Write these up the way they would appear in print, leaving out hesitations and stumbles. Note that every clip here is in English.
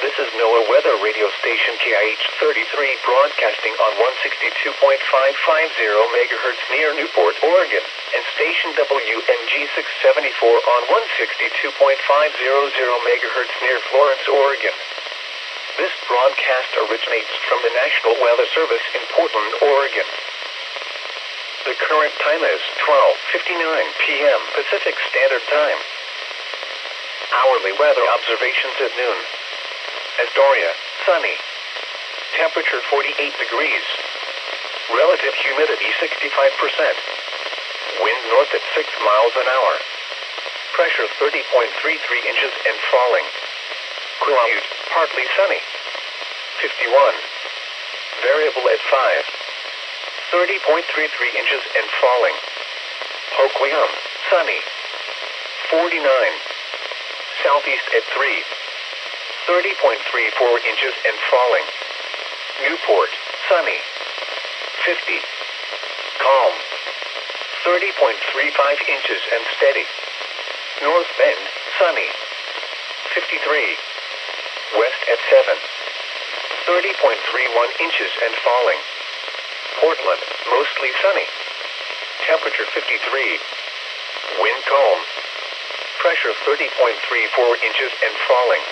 This is NOAA weather radio station KIH33 broadcasting on 162.550 MHz near Newport, Oregon, and station WNG674 on 162.500 MHz near Florence, Oregon. This broadcast originates from the National Weather Service in Portland, Oregon. The current time is 12:59 p.m. Pacific Standard Time. Hourly weather observations at noon. Astoria, sunny. Temperature 48 degrees. Relative humidity 65%. Wind north at 6 miles an hour. Pressure 30.33 inches and falling. Quileute, partly sunny. 51. Variable at 5. 30.33 inches and falling. Hoquiam, sunny. 49. Southeast at 3. 30.34 inches and falling. Newport, sunny. 50. Calm. 30.35 inches and steady. North Bend, sunny. 53. West at 7. 30.31 inches and falling. Portland, mostly sunny. Temperature 53. Wind calm. Pressure 30.34 inches and falling.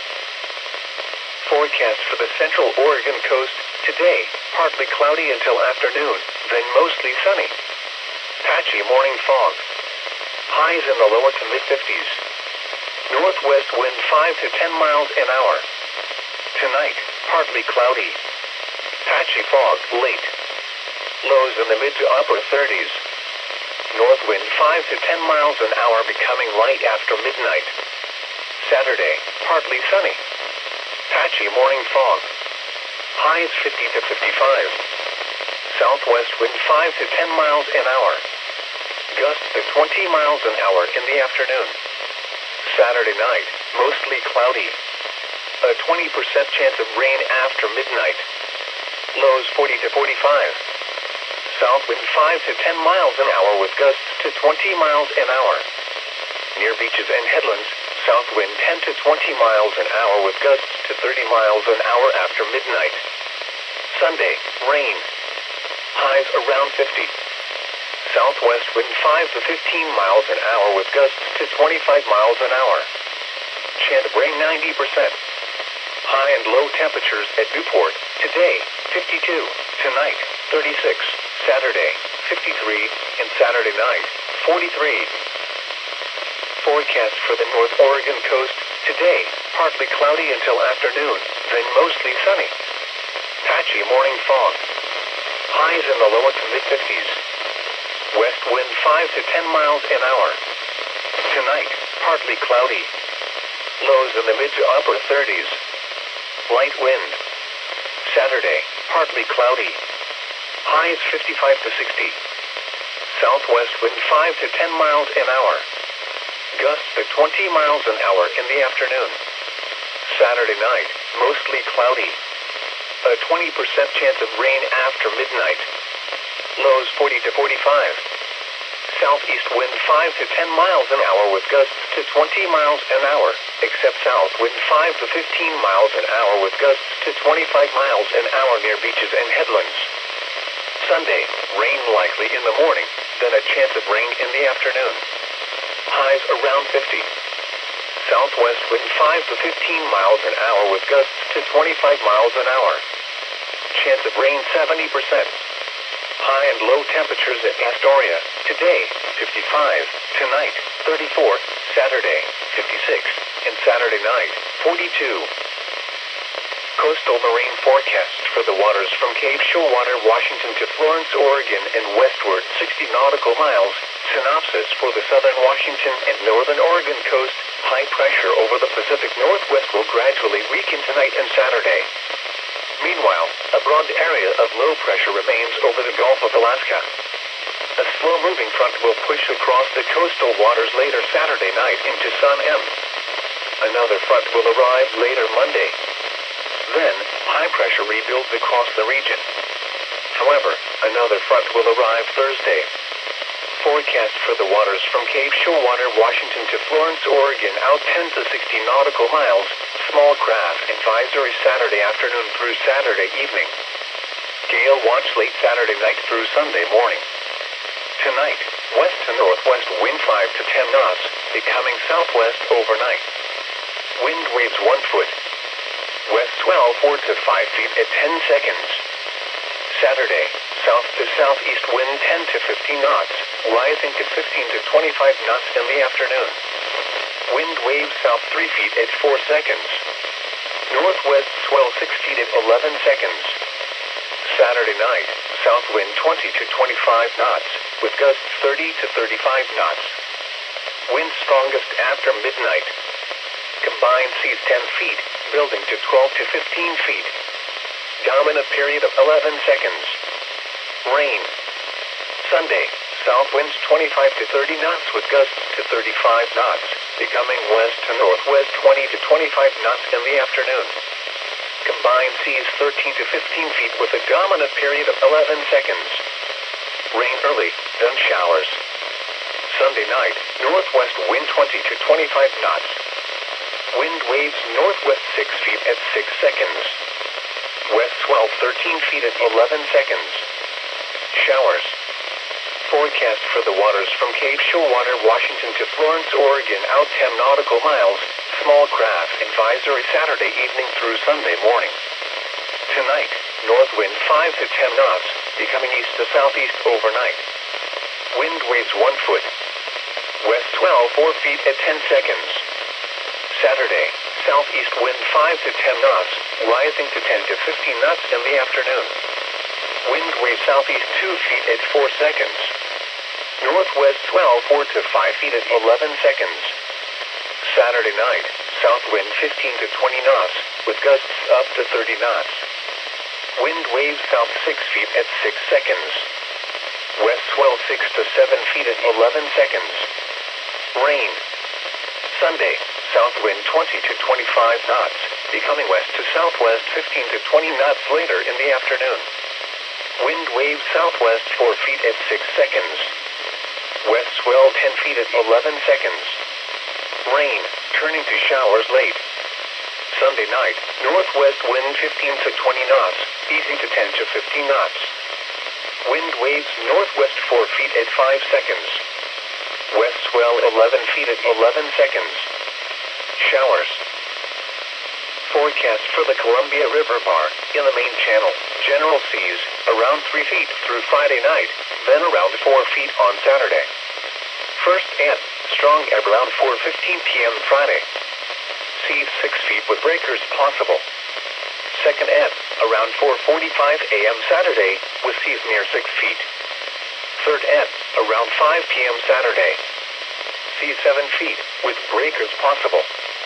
Forecast for the central Oregon coast, today, partly cloudy until afternoon, then mostly sunny. Patchy morning fog. Highs in the lower to mid-50s. Northwest wind 5 to 10 miles an hour. Tonight, partly cloudy. Patchy fog, late. Lows in the mid to upper 30s. North wind 5 to 10 miles an hour becoming light after midnight. Saturday, partly sunny. Patchy morning fog. Highs 50 to 55. Southwest wind 5 to 10 miles an hour. Gusts to 20 miles an hour in the afternoon. Saturday night, mostly cloudy. A 20% chance of rain after midnight. Lows 40 to 45. South wind 5 to 10 miles an hour with gusts to 20 miles an hour. Near beaches and headlands, south wind 10 to 20 miles an hour with gusts to 30 miles an hour after midnight. Sunday, rain. Highs around 50. Southwest wind 5 to 15 miles an hour with gusts to 25 miles an hour. Chance of rain 90%. High and low temperatures at Newport, today, 52, tonight, 36, Saturday, 53, and Saturday night, 43. Forecast for the North Oregon coast, today, partly cloudy until afternoon, then mostly sunny. Patchy morning fog. Highs in the lower to mid-50s. West wind 5 to 10 miles an hour. Tonight, partly cloudy. Lows in the mid to upper 30s. Light wind. Saturday, partly cloudy. Highs 55 to 60. Southwest wind 5 to 10 miles an hour. Gusts to 20 miles an hour in the afternoon. Saturday night, mostly cloudy. A 20% chance of rain after midnight. Lows 40 to 45. Southeast wind 5 to 10 miles an hour with gusts to 20 miles an hour, except south wind 5 to 15 miles an hour with gusts to 25 miles an hour near beaches and headlands. Sunday, rain likely in the morning, then a chance of rain in the afternoon. Highs around 50. Southwest wind 5 to 15 miles an hour with gusts to 25 miles an hour. Chance of rain 70%. High and low temperatures at Astoria, today, 55, tonight, 34, Saturday, 56, and Saturday night, 42. Coastal marine forecast for the waters from Cape Shorewater, Washington to Florence, Oregon, and westward 60 nautical miles. Synopsis for the southern Washington and northern Oregon coast. High pressure over the Pacific Northwest will gradually weaken tonight and Saturday. Meanwhile, a broad area of low pressure remains over the Gulf of Alaska. A slow-moving front will push across the coastal waters later Saturday night into Sun M. Another front will arrive later Monday. Then, high pressure rebuilds across the region. However, another front will arrive Thursday. Forecast for the waters from Cape Shorewater, Washington to Florence, Oregon, out 10 to 60 nautical miles. Small craft advisory Saturday afternoon through Saturday evening. Gale watch late Saturday night through Sunday morning. Tonight, west to northwest wind 5 to 10 knots, becoming southwest overnight. Wind waves 1 foot. West swell 4 to 5 feet at 10 seconds. Saturday, south to southeast wind 10 to 15 knots, rising to 15 to 25 knots in the afternoon. Wind waves south 3 feet at 4 seconds. Northwest swell 6 feet at 11 seconds. Saturday night, south wind 20 to 25 knots, with gusts 30 to 35 knots. Wind strongest after midnight. Combined seas 10 feet, building to 12 to 15 feet. Dominant period of 11 seconds. Rain. Sunday, south winds 25 to 30 knots with gusts to 35 knots, becoming west to northwest 20 to 25 knots in the afternoon. Combined seas 13 to 15 feet with a dominant period of 11 seconds. Rain early, then showers. Sunday night, northwest wind 20 to 25 knots. Wind waves northwest 6 feet at 6 seconds. West swell 13 feet at 11 seconds. Showers. Forecast for the waters from Cape Shorewater, Washington to Florence, Oregon, out 10 nautical miles. Small craft advisory Saturday evening through Sunday morning. Tonight, north wind 5 to 10 knots, becoming east to southeast overnight. Wind waves 1 foot. West swell 4 feet at 10 seconds. Saturday, southeast wind 5 to 10 knots, rising to 10 to 15 knots in the afternoon. Wind waves southeast 2 feet at 4 seconds. Northwest swell 4 to 5 feet at 11 seconds. Saturday night, south wind 15 to 20 knots, with gusts up to 30 knots. Wind waves south 6 feet at 6 seconds. West swell 6 to 7 feet at 11 seconds. Rain. Sunday, south wind 20 to 25 knots, becoming west to southwest 15 to 20 knots later in the afternoon. Wind waves southwest 4 feet at 6 seconds. West swell 10 feet at 11 seconds. Rain, turning to showers late. Sunday night, northwest wind 15 to 20 knots, easing to 10 to 15 knots. Wind waves northwest 4 feet at 5 seconds. West swell 11 feet at 11 seconds. Showers. Forecast for the Columbia River Bar, in the main channel, general seas, around 3 feet through Friday night, then around 4 feet on Saturday. First ebb, strong ebb around 4:15 p.m. Friday. Seas 6 feet with breakers possible. Second ebb, around 4:45 a.m. Saturday, with seas near 6 feet. Third ebb, around 5 p.m. Saturday. Seas 7 feet, with breakers possible.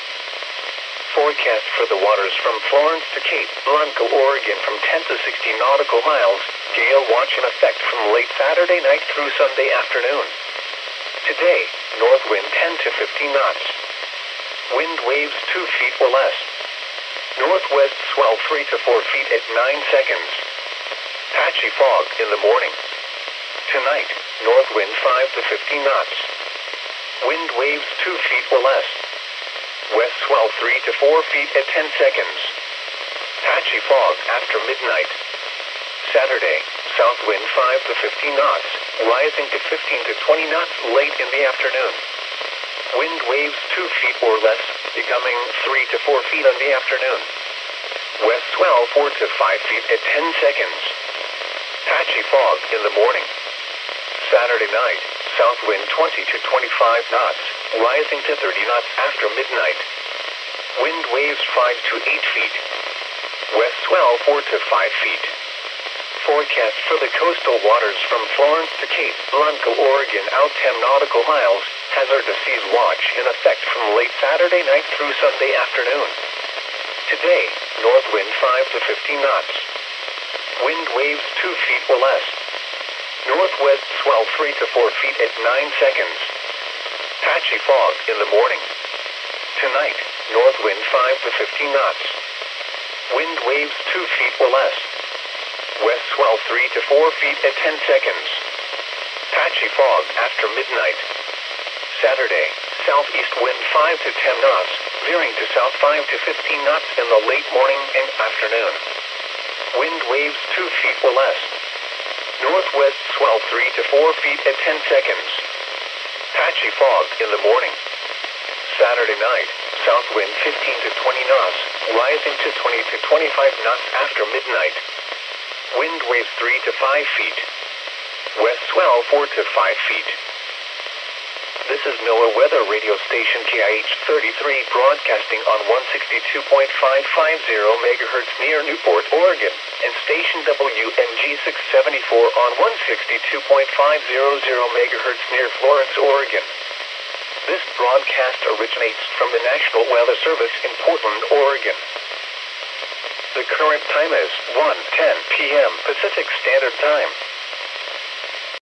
Forecast for the waters from Florence to Cape Blanco, Oregon, from 10 to 60 nautical miles. Gale watch in effect from late Saturday night through Sunday afternoon. Today, north wind 10 to 15 knots. Wind waves 2 feet or less. Northwest swell 3 to 4 feet at 9 seconds. Patchy fog in the morning. Tonight, north wind 5 to 15 knots. Wind waves 2 feet or less. West swell 3 to 4 feet at 10 seconds. Patchy fog after midnight. Saturday, south wind 5 to 15 knots, rising to 15 to 20 knots late in the afternoon. Wind waves 2 feet or less, becoming 3 to 4 feet in the afternoon. West swell 4 to 5 feet at 10 seconds. Patchy fog in the morning. Saturday night, south wind 20 to 25 knots, rising to 30 knots after midnight. Wind waves 5 to 8 feet. West swell 4 to 5 feet. Forecast for the coastal waters from Florence to Cape Blanco, Oregon, out 10 nautical miles. Hazardous seas watch in effect from late Saturday night through Sunday afternoon. Today, north wind 5 to 15 knots. Wind waves 2 feet or less. Northwest swell 3 to 4 feet at 9 seconds. Patchy fog in the morning. Tonight, north wind 5 to 15 knots. Wind waves 2 feet or less. West swell 3 to 4 feet at 10 seconds. Patchy fog after midnight. Saturday, southeast wind 5 to 10 knots, veering to south 5 to 15 knots in the late morning and afternoon. Wind waves 2 feet or less. Northwest swell 3 to 4 feet at 10 seconds. Patchy fog in the morning. Saturday night, south wind 15 to 20 knots, rising to 20 to 25 knots after midnight. Wind waves 3 to 5 feet. West swell 4 to 5 feet. This is NOAA weather radio station KIH33 broadcasting on 162.550 MHz near Newport, Oregon, and station WNG 674 on 162.500 MHz near Florence, Oregon. This broadcast originates from the National Weather Service in Portland, Oregon. The current time is 1:10 p.m. Pacific Standard Time.